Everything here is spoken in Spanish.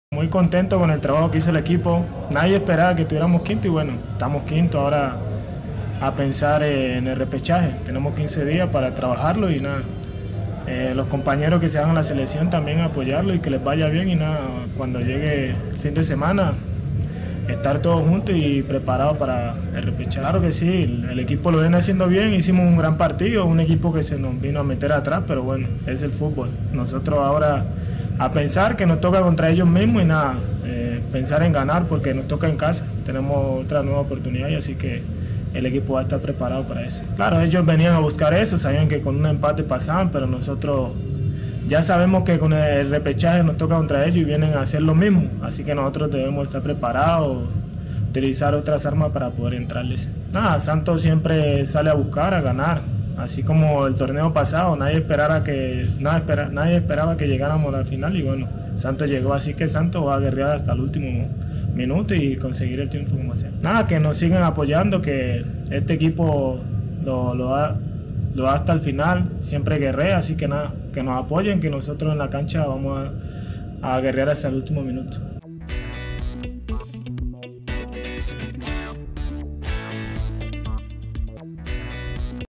Muy contento con el trabajo que hizo el equipo. Nadie esperaba que estuviéramos quinto y bueno, estamos quinto ahora a pensar en el repechaje. Tenemos 15 días para trabajarlo y nada. Los compañeros que se van a la selección también apoyarlo y que les vaya bien y nada, cuando llegue el fin de semana estar todos juntos y preparados para el repechaje. Claro que sí, el equipo lo viene haciendo bien, hicimos un gran partido, un equipo que se nos vino a meter atrás, pero bueno, es el fútbol. Nosotros ahora a pensar que nos toca contra ellos mismos y nada, pensar en ganar porque nos toca en casa, tenemos otra nueva oportunidad y así que el equipo va a estar preparado para eso. Claro, ellos venían a buscar eso, sabían que con un empate pasaban, pero nosotros ya sabemos que con el repechaje nos toca contra ellos y vienen a hacer lo mismo, así que nosotros debemos estar preparados, utilizar otras armas para poder entrarles. Nada, Santos siempre sale a buscar, a ganar, así como el torneo pasado, nadie esperaba que llegáramos al final y bueno, Santos llegó, así que Santos va a guerrear hasta el último minuto y conseguir el triunfo como sea. Nada, que nos sigan apoyando, que este equipo lo da hasta el final, siempre guerrea, así que nada, que nos apoyen, que nosotros en la cancha vamos a guerrear hasta el último minuto.